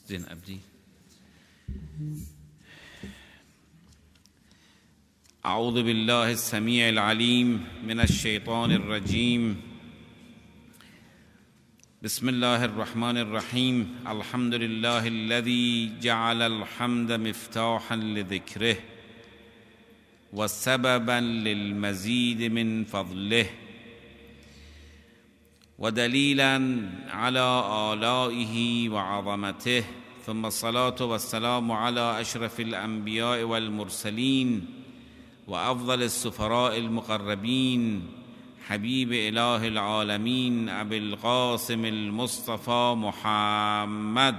زين أبدي. أعوذ بالله السميع العليم من الشيطان الرجيم. بسم الله الرحمن الرحيم. الحمد لله الذي جعل الحمد مفتاحا لذكره وسببا للمزيد من فضله ودليلا على آلائه وعظمته، ثم الصلاة والسلام على أشرف الأنبياء والمرسلين وأفضل السفراء المقربين، حبيب إله العالمين أبي القاسم المصطفى محمد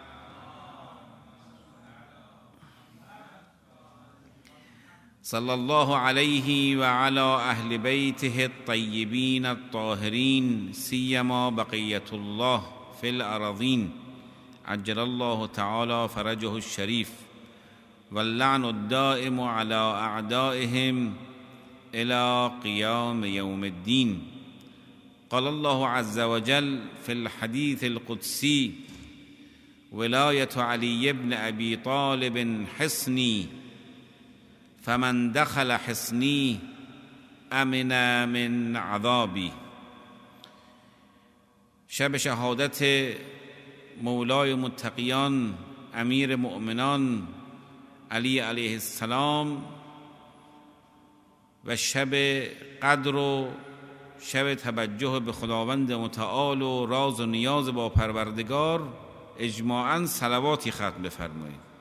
صلى الله عليه وعلى أهل بيته الطيبين الطاهرين، سيما بقية الله في الأراضين، عجل الله تعالى فرجه الشريف، واللعن الدائم على أعدائهم إلى قيام يوم الدين. قال الله عز وجل في الحديث القدسي: ولاية علي بن أبي طالب حصني، فمن دخل حصني امن من عذابی. شب شهادت مولای متقیان امیر مؤمنان علی علیه السلام و شب قدر و شب توجه به خداوند متعال و راز و نیاز با پروردگار، اجماعاً صلواتی ختم بفرمایید.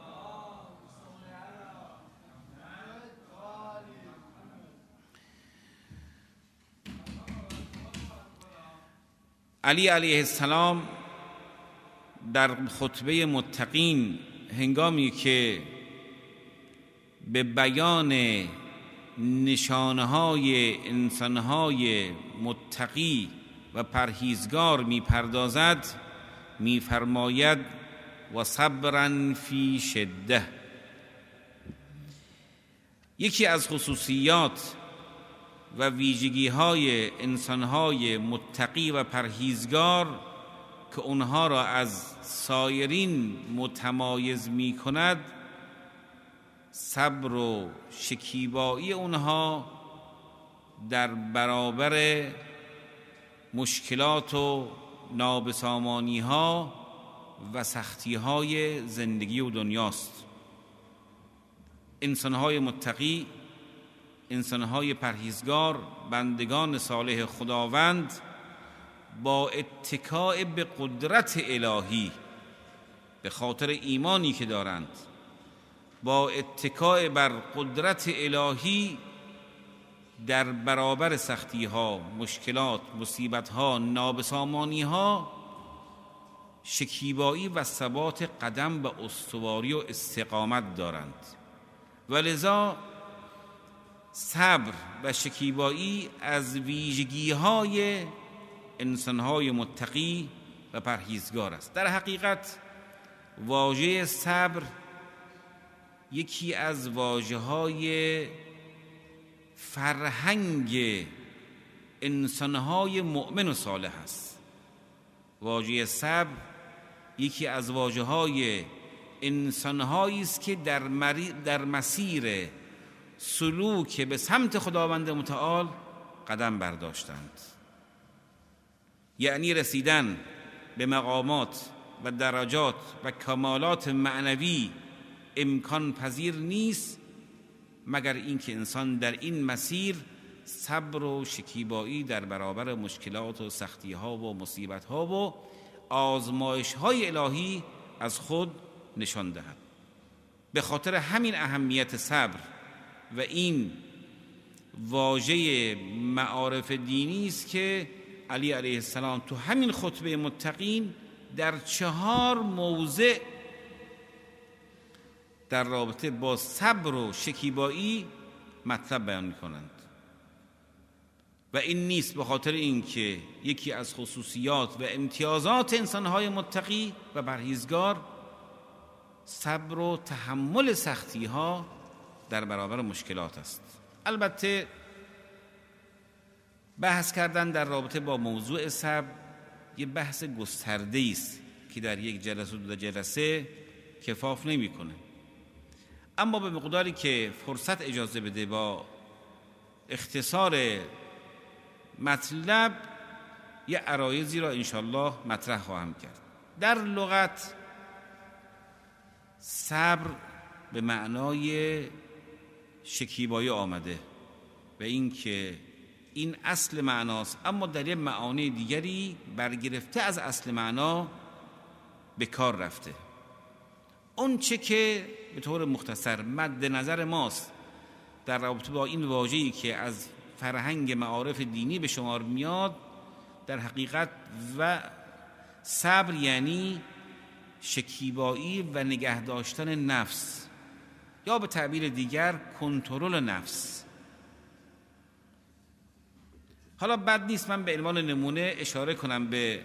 علی علیه السلام در خطبه متقین هنگامی که به بیان نشانه‌های انسان‌های متقی و پرهیزگار می‌پردازد، می‌فرماید: و صبرا فی شده. یکی از خصوصیات و ویژگی‌های انسان‌های متقی و پرهیزگار که اونها را از سایرین متمایز می‌کند، صبر و شکیبایی اونها در برابر مشکلات و نابسامانی‌ها و سختی‌های زندگی و دنیاست. انسان‌های متقی، انسان‌های پرهیزگار، بندگان صالح خداوند، با اتکاء به قدرت الهی، به خاطر ایمانی که دارند، با اتکاء بر قدرت الهی در برابر سختی‌ها، مشکلات، مصیبت‌ها، نابسامانی‌ها، شکیبایی و ثبات قدم و استواری و استقامت دارند. ولذا صبر و شکیبایی از ویژگی‌های انسان‌های متقی و پرهیزگار است. در حقیقت واژه صبر یکی از واژه‌های فرهنگ انسان‌های مؤمن و صالح است. واژه صبر یکی از واژه‌های انسان‌هایی است که در مسیر سلوک به سمت خداوند متعال قدم برداشتند. یعنی رسیدن به مقامات و درجات و کمالات معنوی امکان پذیر نیست مگر اینکه انسان در این مسیر صبر و شکیبایی در برابر مشکلات و سختی‌ها و مصیبت‌ها و آزمایش‌های الهی از خود نشان دهد. به خاطر همین اهمیت صبر و این واژه معارف دینی است که علی علیه السلام تو همین خطبه متقین در 4 موضع در رابطه با صبر و شکیبایی مطلب بیان می‌کنند. و این نیست به خاطر اینکه یکی از خصوصیات و امتیازات انسان‌های متقی و پرهیزگار صبر و تحمل سختی‌ها در برابر مشکلات است. البته بحث کردن در رابطه با موضوع صبر یه بحث گسترده‌ای است که در یک جلسه و دو جلسه کفاف نمیکنه، اما به مقداری که فرصت اجازه بده با اختصار مطلب یه عرایضی را انشالله مطرح خواهم کرد. در لغت صبر به معنای شکیبایی آمده و این که این اصل معناست، اما در یه معانی دیگری برگرفته از اصل معنا به کار رفته. اون چه که به طور مختصر مد نظر ماست در رابطه با این واژه‌ای که از فرهنگ معارف دینی به شمار میاد، در حقیقت و صبر یعنی شکیبایی و نگه داشتن نفس، یا به تعبیر دیگر کنترل نفس. حالا بد نیست من به عنوان نمونه اشاره کنم به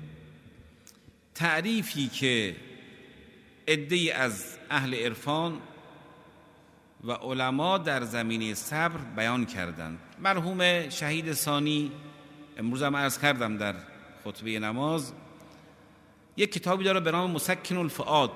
تعریفی که عده‌ای از اهل عرفان و علما در زمینه صبر بیان کردند. مرحوم شهید ثانی، امروز هم عرض کردم در خطبه نماز، یک کتابی داره به نام مسکن الفؤاد،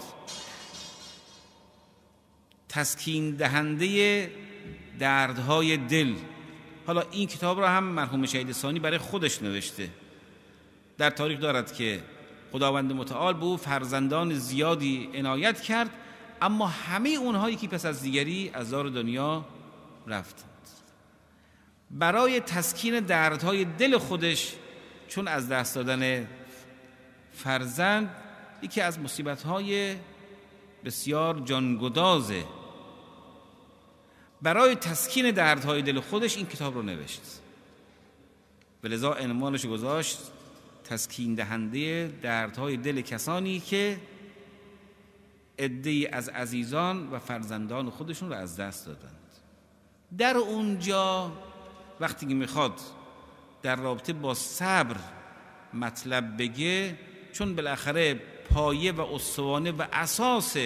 تسکین دهنده دردهای دل. حالا این کتاب را هم مرحوم شهید ثانی برای خودش نوشته. در تاریخ دارد که خداوند متعال به او فرزندان زیادی عنایت کرد، اما همه اونهایی که پس از دیگری از دار دنیا رفتند. برای تسکین دردهای دل خودش، چون از دست دادن فرزند یکی از مصیبت‌های بسیار جانگدازه، برای تسکین دردهای دل خودش این کتاب رو نوشت و لذا عنوانش گذاشت تسکین دهنده دردهای دل کسانی که عده‌ای از عزیزان و فرزندان خودشون رو از دست دادند. در اونجا وقتی که میخواد در رابطه با صبر مطلب بگه، چون بالاخره پایه و اسوانه و اساس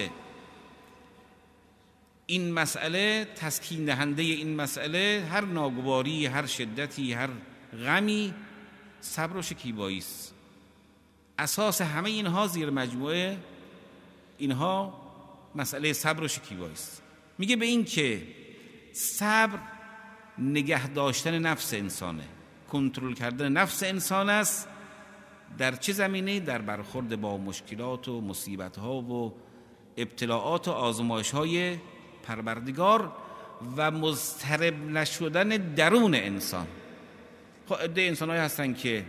این مسئله، تسکین دهنده این مسئله، هر ناگواری، هر شدتی، هر غمی، صبر و شکیبایی است. اساس همه اینها زیر مجموعه اینها مسئله صبر و شکیبایی است. میگه به این که صبر نگه داشتن نفس انسانه، کنترل کردن نفس انسان است. در چه زمینه؟ در برخورد با مشکلات و مصیبت‌ها و ابتلاعات و آزمایش‌های پروردگار و مضطرب نشدن درون انسان. خب عده انسان‌هایی هستن که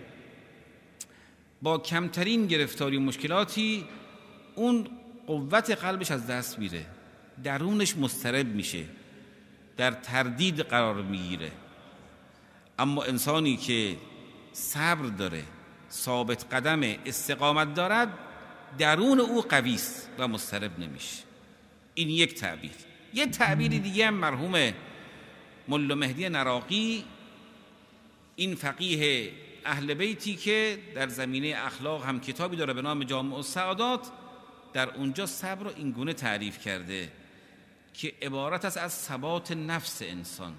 با کمترین گرفتاری و مشکلاتی اون قوت قلبش از دست میره، درونش مضطرب میشه، در تردید قرار میگیره. اما انسانی که صبر داره، ثابت قدم، استقامت دارد، درون او قوی است و مضطرب نمیشه. این یک تعبیر. یه تعبیر دیگه هم مرحوم ملا مهدی نراقی، این فقیه اهل بیتی که در زمینه اخلاق هم کتابی داره به نام جامع السعادات، در اونجا صبر رو این گونه تعریف کرده که عبارت است از ثبات نفس انسان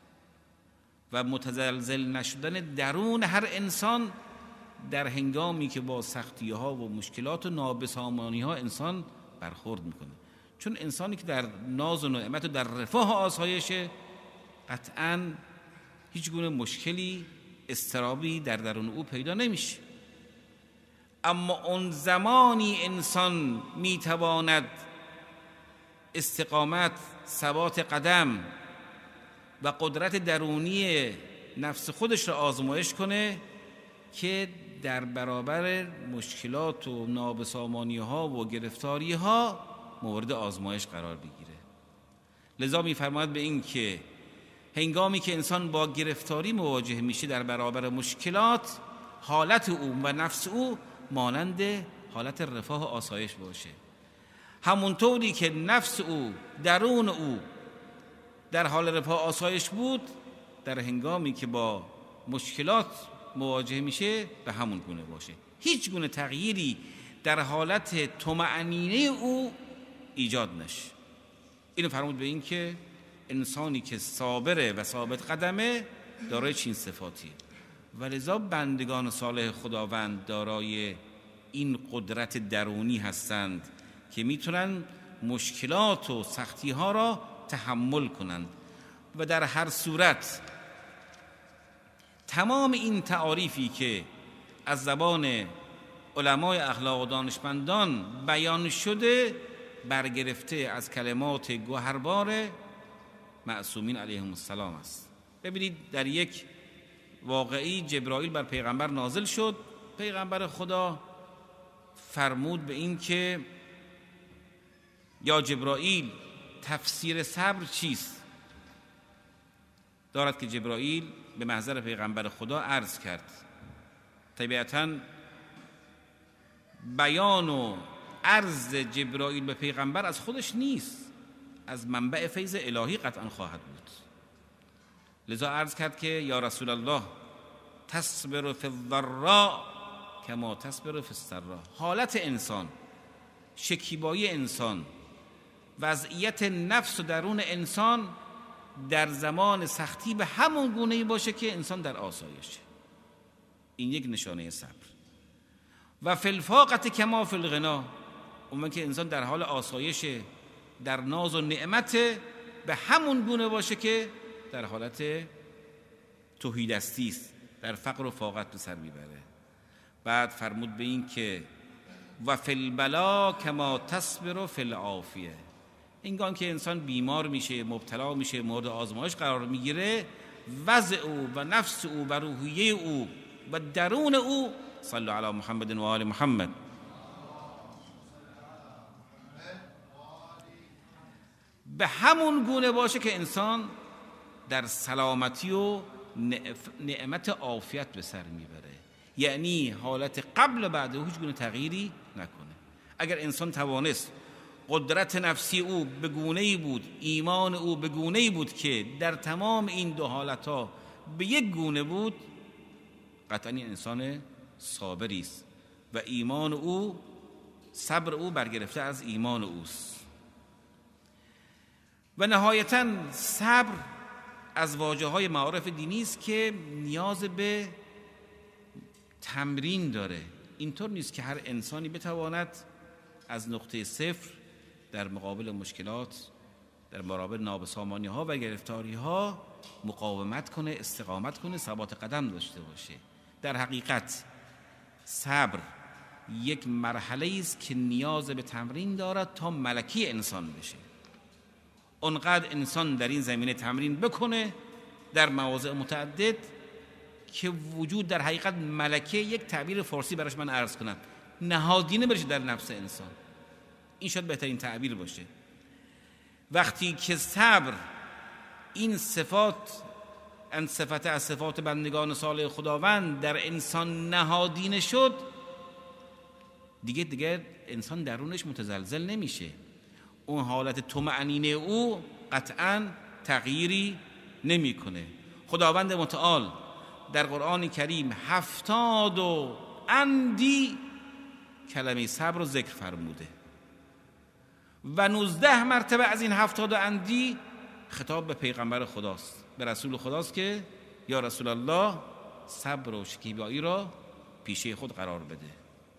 و متزلزل نشدن درون هر انسان در هنگامی که با سختی ها و مشکلات و نابسامانی ها انسان برخورد میکنه. چون انسانی که در ناز و نعمت و در رفاه و آسایشه، قطعاً هیچ گونه مشکلی، اضطرابی در درون او پیدا نمیشه. اما اون زمانی انسان میتواند استقامت، ثبات قدم و قدرت درونی نفس خودش را آزمایش کنه که در برابر مشکلات و نابسامانی ها و گرفتاری ها مورد آزمایش قرار بگیره. لذا می‌فرماید به این که هنگامی که انسان با گرفتاری مواجه میشه در برابر مشکلات، حالت او و نفس او مانند حالت رفاه و آسایش باشه. همونطوری که نفس او، درون او در حال رفاه و آسایش بود، در هنگامی که با مشکلات مواجه میشه به همون گونه باشه. هیچ گونه تغییری در حالت طمأنینه او ایجاد نشه. اینو فرمود به این که انسانی که صابره و ثابت قدمه دارای چین صفاتی، ولذا بندگان صالح خداوند دارای این قدرت درونی هستند که میتونن مشکلات و سختی ها را تحمل کنند. و در هر صورت تمام این تعاریفی که از زبان علمای اخلاق و دانشمندان بیان شده برگرفته از کلمات گوهربار معصومین علیهم السلام است. ببینید در یک واقعی جبرائیل بر پیغمبر نازل شد، پیغمبر خدا فرمود به این که یا جبرائیل تفسیر صبر چیست؟ دارد که جبرائیل به محضر پیغمبر خدا عرض کرد. طبیعتاً بیان و عرض جبرائیل به پیغمبر از خودش نیست، از منبع فیض الهی قطعا خواهد بود. لذا عرض کرد که یا رسول الله تصبر فی الضراء کما تصبر فی السراء. حالت انسان، شکیبایی انسان، وضعیت نفس و درون انسان در زمان سختی به همون گونه‌ای باشه که انسان در آسایشه. این یک نشانه صبر. و فی الفاقة کما فی الغنا، اون که انسان در حال آسایش، در ناز و نعمت به همون گونه باشه که در حالت تهیدستی است، در فقر و فاقت به سر میبره. بعد فرمود به این که و فی البلا کما تصبر فی العافیه. اینگاه که انسان بیمار میشه، مبتلا میشه، مورد آزمایش قرار میگیره، وضع او و نفس او و روحیه او و درون او، صلوا علی محمد و آل محمد، به همون گونه باشه که انسان در سلامتی و نعمت عافیت به سر میبره. یعنی حالت قبل و بعد هیچ گونه تغییری نکنه. اگر انسان توانست قدرت نفسی او به گونه‌ای بود، ایمان او به گونه‌ای بود که در تمام این دو حالتها به یک گونه بود، قطعا این انسان صابری است و ایمان او، صبر او برگرفته از ایمان اوست. و نهایتاً صبر از واژه‌های معارف دینی است که نیاز به تمرین داره. اینطور نیست که هر انسانی بتواند از نقطه صفر در مقابل مشکلات، در مقابل نابسامانی‌ها و گرفتاری‌ها مقاومت کنه، استقامت کنه، ثبات قدم داشته باشه. در حقیقت صبر یک مرحله است که نیاز به تمرین دارد تا ملکی انسان بشه. اونقدر انسان در این زمینه تمرین بکنه در مواضع متعدد که وجود در حقیقت ملکه، یک تعبیر فارسی براش من عرض کنم، نهادینه بشه در نفس انسان. این شاید بهترین تعبیر باشه. وقتی که صبر این صفات، ان صفت از صفات بندگان صالح خداوند در انسان نهادینه شد، دیگه انسان درونش متزلزل نمیشه. اون حالت طمأنینه او قطعاً تغییری نمیکنه. خداوند متعال در قرآن کریم 70 اندی کلمه صبر رو ذکر فرموده و 19 مرتبه از این 70 اندی خطاب به پیغمبر خداست، به رسول خداست که یا رسول الله صبر و شکیبایی را پیشه خود قرار بده.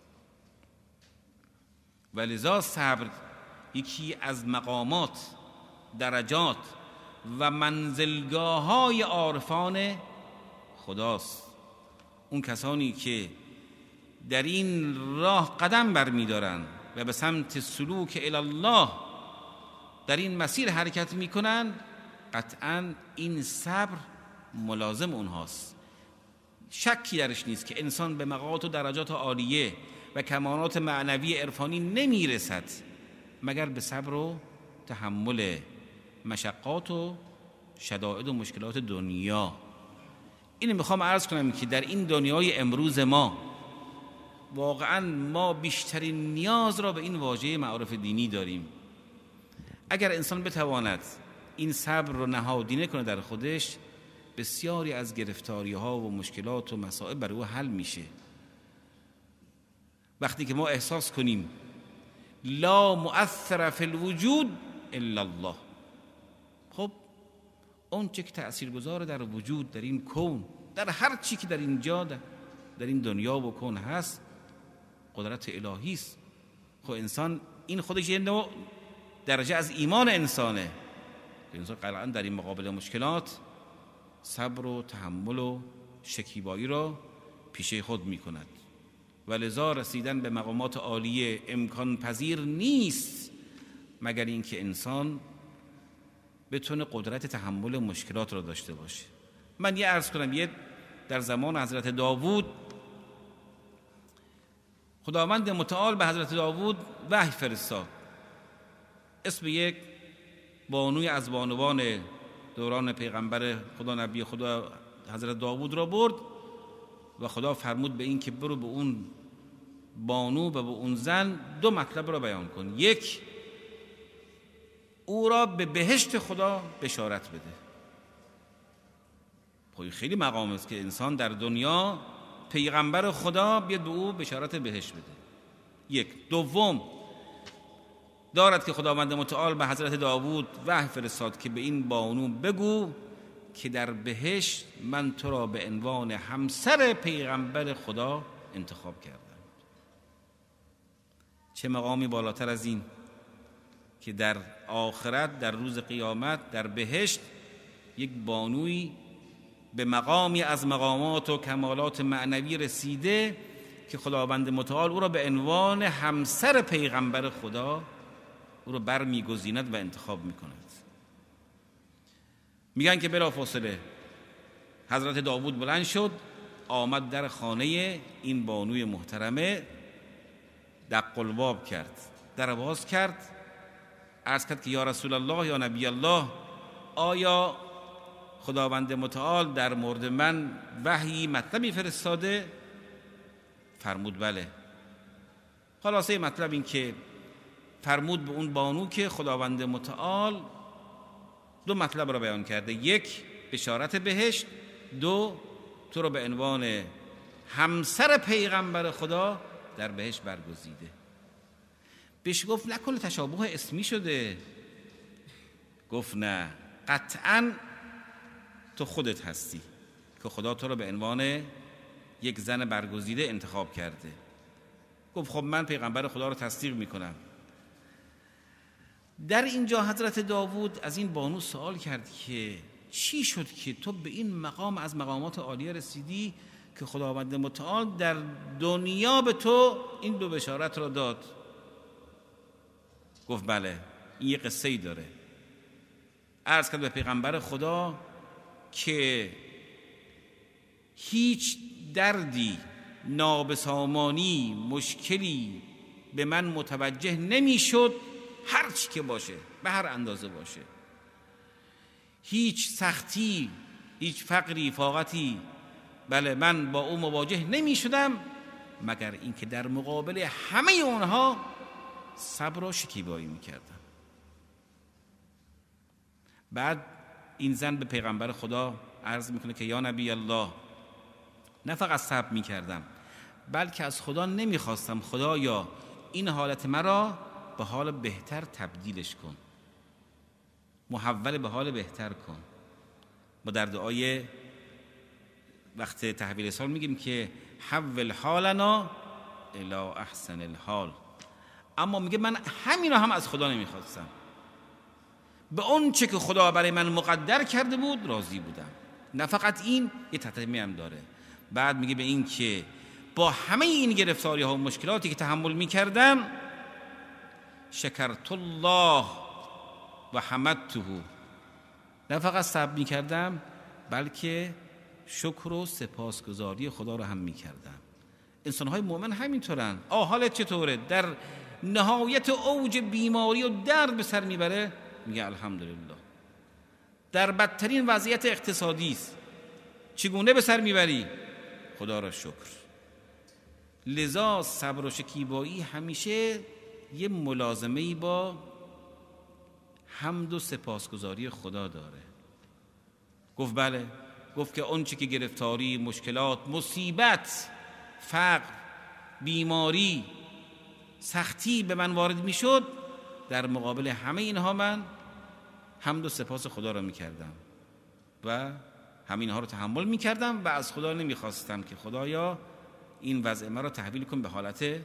و لذا صبر یکی از مقامات، درجات و منزلگاه‌های عارفان خداست. اون کسانی که در این راه قدم برمی‌دارن و به سمت سلوک الی الله در این مسیر حرکت میکنن، قطعاً این صبر ملازم اونهاست. شکی درش نیست که انسان به مقامات و درجات عالیه و کمالات معنوی عرفانی نمیرسد مگر به صبر و تحمل مشقات و شدائد و مشکلات دنیا. اینو میخوام عرض کنم که در این دنیای امروز ما واقعاً ما بیشترین نیاز را به این واژه معارف دینی داریم. اگر انسان بتواند این صبر رو نهادینه کنه در خودش، بسیاری از گرفتاری‌ها و مشکلات و مسائل برای او حل میشه. وقتی که ما احساس کنیم لا مؤثر فی الوجود الا الله، خب اون چه که تأثیرگذار در وجود، در این کون، در هر چی که در اینجا در این دنیا و کون هست، قدرت الهی است. خب انسان این خودش یه نوع درجه از ایمان انسانه که انسان قطعاً در این مقابل مشکلات صبر و تحمل و شکیبایی را پیشه خود می کند و لذا رسیدن به مقامات عالیه امکان پذیر نیست مگر اینکه انسان بتونه قدرت تحمل مشکلات را داشته باشه. من یه عرض کنم، در زمان حضرت داوود خداوند متعال به حضرت داوود وحی فرستاد، اسم یک بانوی از بانوان دوران پیغمبر خدا نبی خدا حضرت داوود را برد و خدا فرمود به این که برو به اون بانو و به اون زن 2 مطلب را بیان کن. یک، او را به بهشت خدا بشارت بده. خب خیلی مقام است که انسان در دنیا پیغمبر خدا بیاد به او بشارت بهشت بده. یک. دوم، دارد که خداوند متعال به حضرت داوود وحی فرستاد که به این بانو بگو که در بهشت من تو را به عنوان همسر پیغمبر خدا انتخاب کردم. چه مقامی بالاتر از این که در آخرت، در روز قیامت، در بهشت یک بانوی به مقامی از مقامات و کمالات معنوی رسیده که خداوند متعال او را به عنوان همسر پیغمبر خدا او را برمیگزیند و انتخاب میکند. میگن که بلافاصله حضرت داوود بلند شد، آمد در خانه این بانوی محترمه، دق الباب کرد، در باز کرد، عرض کرد که یا رسول الله، یا نبی الله، آیا خداوند متعال در مورد من وحی مطلبی فرستاده؟ فرمود بله. خلاصه مطلب این که فرمود به اون بانو که خداوند متعال 2 مطلب را بیان کرده، یک، بشارت بهشت، 2، تو رو به عنوان همسر پیغمبر خدا در بهشت برگزیده. بهش گفت نکنه تشابه اسمی شده؟ گفت نه، قطعاً تو خودت هستی که خدا تو رو به عنوان یک زن برگزیده انتخاب کرده. گفت خب من پیغمبر خدا رو تصدیق میکنم. در اینجا حضرت داوود از این بانو سوال کرد که چی شد که تو به این مقام از مقامات عالیه رسیدی که خداوند متعال در دنیا به تو این 2 بشارت را داد؟ گفت بله، این یه قصه ای داره. عرض کرد به پیغمبر خدا که هیچ دردی، نابسامانی، مشکلی به من متوجه نمیشد، هر چی که باشه، به هر اندازه باشه، هیچ سختی، هیچ فقری، فاقتی، بله، من با او مواجه نمی شدم مگر اینکه در مقابل همه اونها صبر و شکیبایی می کردم. بعد این زن به پیغمبر خدا عرض میکنه که یا نبی الله، نه فقط صبر می کردم بلکه از خدا نمی خواستم خدایا این حالت مرا به حال بهتر تبدیلش کن، محول به حال بهتر کن. ما در دعای وقت تحویل سال میگیم که حول حالنا الی احسن الحال. اما میگه من همین رو هم از خدا نمیخواستم، به اون چه که خدا برای من مقدر کرده بود راضی بودم. نه فقط این، یه تتمه هم داره. بعد میگه به این که با همه این گرفتاری ها و مشکلاتی که تحمل میکردم، شکرت الله و حمدته، نه فقط صبر میکردم بلکه شکر و سپاسگزاری خدا رو هم میکردم. انسان‌های مؤمن همینطورن. حالت چطوره؟ در نهایت اوج بیماری و درد به سر میبره، میگه الحمدلله. در بدترین وضعیت اقتصادی است، چگونه به سر میبری؟ خدا را شکر. لذا صبر و شکیبایی همیشه یه ملازمه‌ای با حمد و سپاسگزاری خدا داره. گفت بله. گفت که اون چی که گرفتاری، مشکلات، مصیبت، فقر، بیماری، سختی به من وارد میشد، در مقابل همه اینها من حمد و سپاس خدا را میکردم و همینها رو تحمل میکردم و از خدا نمیخواستم که خدایا این وضع من را تحویل کن به حالت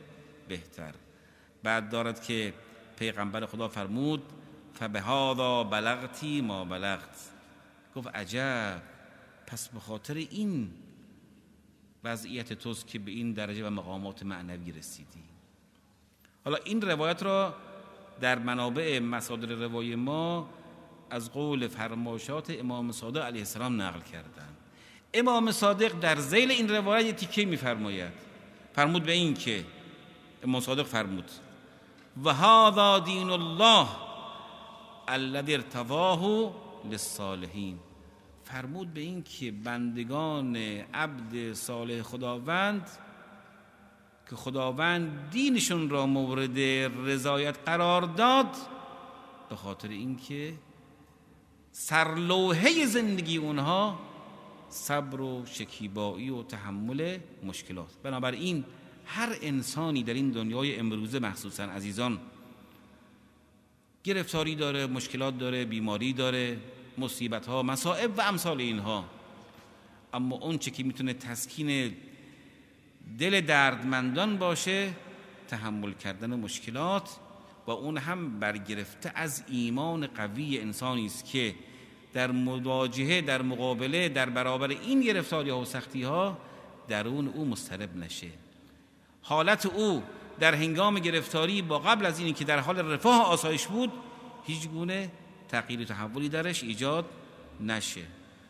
بهتر. بعد دارد که پیغمبر خدا فرمود فبهذا بلغتی ما بلغت، گفت عجب، پس به خاطر این وضعیت توست که به این درجه و مقامات معنوی رسیدی. حالا این روایت را در منابع مصادر روای ما از قول فرمایشات امام صادق علیه السلام نقل کردند. امام صادق در ذیل این روایت یه تیکه می‌فرماید، فرمود به این که امام صادق فرمود و هذا دین الله الذی ارتضاه للصالحین، فرمود به این که بندگان عبد صالح خداوند که خداوند دینشون را مورد رضایت قرار داد، به خاطر اینکه سرلوحه زندگی اونها صبر و شکیبایی و تحمل مشکلات. بنابراین هر انسانی در این دنیای امروزه مخصوصا عزیزان گرفتاری داره، مشکلات داره، بیماری داره، مصیبت ها، مصائب و امثال اینها، اما اون چه که میتونه تسکین دل دردمندان باشه تحمل کردن مشکلات، و اون هم برگرفته از ایمان قوی انسانی است که در مواجهه، در مقابله، در برابر این گرفتاری ها و سختی ها درون او مضطرب نشه. حالت او در هنگام گرفتاری با قبل از اینی که در حال رفاه و آسایش بود هیچ گونه تغییر و تحولی درش ایجاد نشه.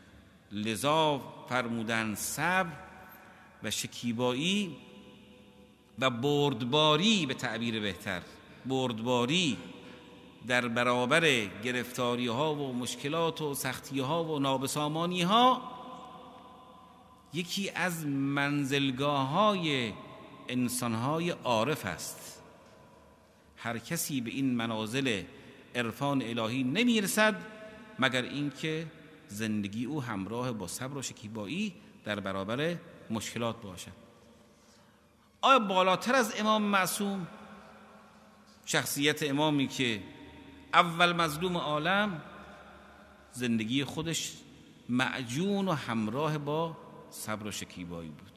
لذا فرمودن صبر و شکیبایی و بردباری، به تعبیر بهتر بردباری در برابر گرفتاری ها و مشکلات و سختی ها و نابسامانی ها یکی از منزلگاه های انسان های عارف است. هر کسی به این منازل عرفان الهی نمیرسد مگر اینکه زندگی او همراه با صبر و شکیبایی در برابر مشکلات باشد. آیا بالاتر از امام معصوم، شخصیت امامی که اول مظلوم عالم زندگی خودش معجون و همراه با صبر و شکیبایی بود،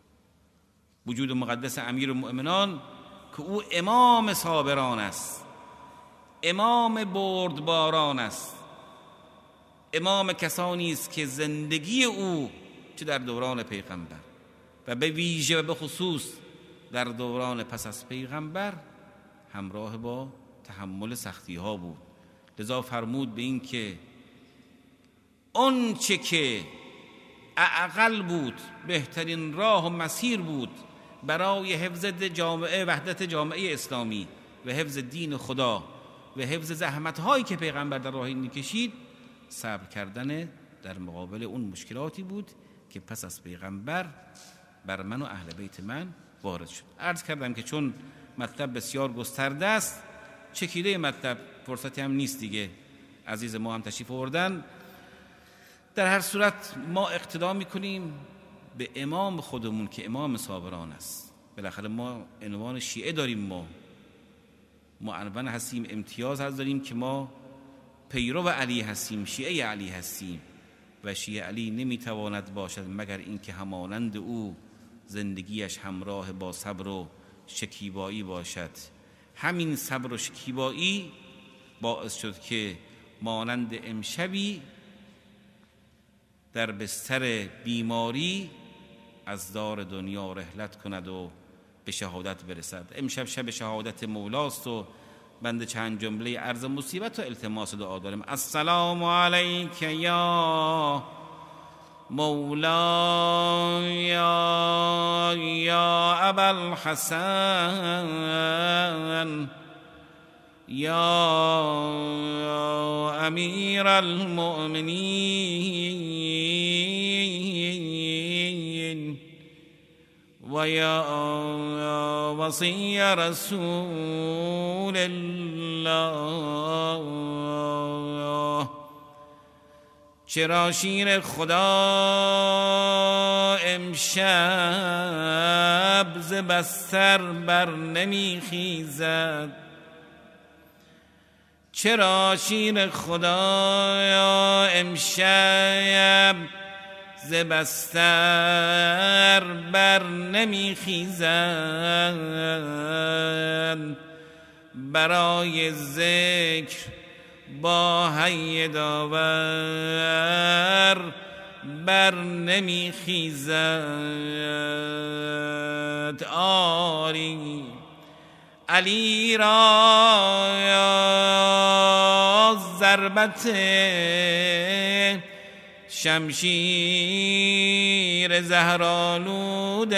وجود مقدس امیرالمؤمنان که او امام صابران است، امام بردباران است، امام کسانی است که زندگی او چه در دوران پیغمبر و به ویژه و به خصوص در دوران پس از پیغمبر همراه با تحمل سختی ها بود. لذا فرمود به این که اون چه که اعقل بود، بهترین راه و مسیر بود برای حفظ جامعه، وحدت جامعه اسلامی و حفظ دین خدا و حفظ زحمت هایی که پیغمبر در راه این کشید، صبر کردن در مقابل اون مشکلاتی بود که پس از پیغمبر بر من و اهل بیت من وارد شد. عرض کردم که چون مطلب بسیار گسترده است، چکیده مطلب فرصتی هم نیست دیگه، عزیز ما هم تشریف آوردن. در هر صورت ما اقتدا میکنیم به امام خودمون که امام صابران است. بالاخره ما عنوان شیعه داریم، ما عنوان هستیم، امتیاز هست داریم که ما پیرو علی هستیم، شیعه علی هستیم و شیعه علی نمیتواند باشد مگر اینکه همانند او زندگیش همراه با صبر و شکیبایی باشد. همین صبر و شکیبایی باعث شد که مانند امشبی در بستر بیماری از دار دنیا رحلت کند و به شهادت برسد. امشب شب شهادت مولاست و بنده چند جمله عرض مصیبت و التماس دعا دارم. السلام علیک یا مولا یا ابوالحسن یا امیر المؤمنین و یا وصی رسول الله. چرا شیر خدا امشب ز بستر بر نمی خیزد؟ چرا شیر خدا امشب ز بستر بر نمیخیزند، برای ذکر با حی داور بر نمیخیزد. آری علی را ضربت شمشیر زهرآلود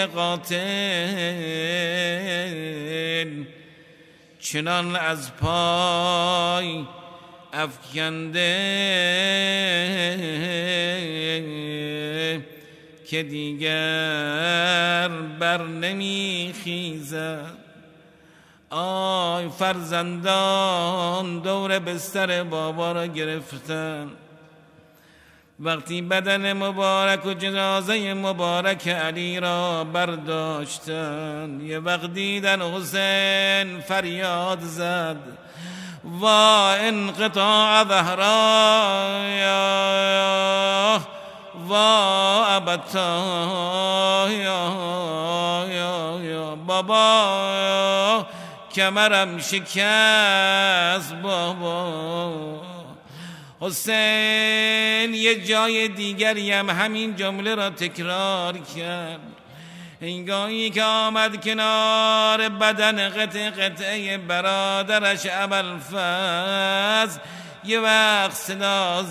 قاتل، چنان از پای افکنده که دیگر بر نمیخیزد. آی فرزندان دور بستر بابا را گرفتن، وقتی بدن مبارک و جنازه مبارک علی را برداشتن، یه وقت دیدن حسین فریاد زد و انقطاع ظهراه و ابتا، بابا کمرم شکست بابا. حسین یه جای دیگری هم همین جمله را تکرار کرد. هنگامی که آمد کنار بدن قطعه برادرش ابوالفضل، یه وقت صدا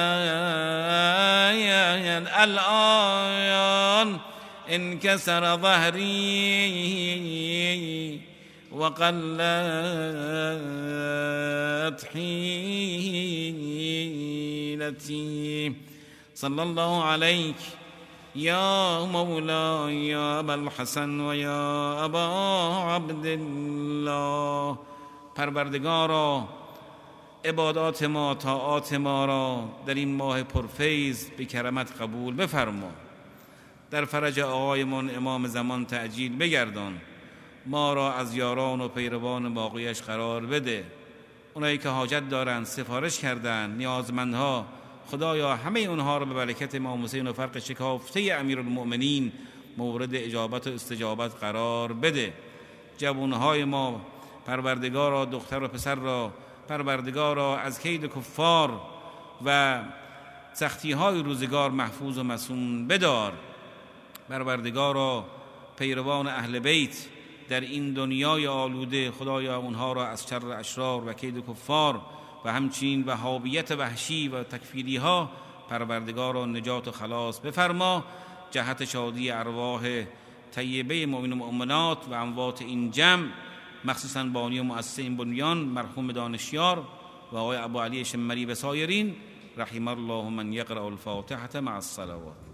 زد الان انکسر ظهری و قلت حیلتی. صلی الله علیک یا مولا یا ابا الحسن و یا ابا عبدالله. پروردگارا عبادات ما، طاعات ما را در این ماه پرفیض به کرمت قبول بفرما. در فرج آقایمان امام زمان تعجیل بگردان. ما را از یاران و پیروان باقیش قرار بده. اونایی که حاجت دارن، سفارش کردن، نیازمندها، خدایا همه اونها را به برکت امام حسین و فرق شکافته امیرالمؤمنین مورد اجابت و استجابت قرار بده. جوانهای ما پروردگارا دختر و پسر را پروردگارا از کید کفار و سختی‌های روزگار محفوظ و مصون بدار. پروردگارا پیروان اهل بیت در این دنیای آلوده، خدایا اونها را از شر اشرار و کید کفار و همچنین وهابیت وحشی و تکفیری ها پروردگارا نجات و خلاص بفرما. جهت شادی ارواح طیبه مؤمنین و مؤمنات و اموات این جمع، مخصوصا بانی و مؤسس این بنیان مرحوم دانشیار و آقای ابو علی شمری و سایرین، رحم الله من یقرأ الفاتحه مع الصلوات.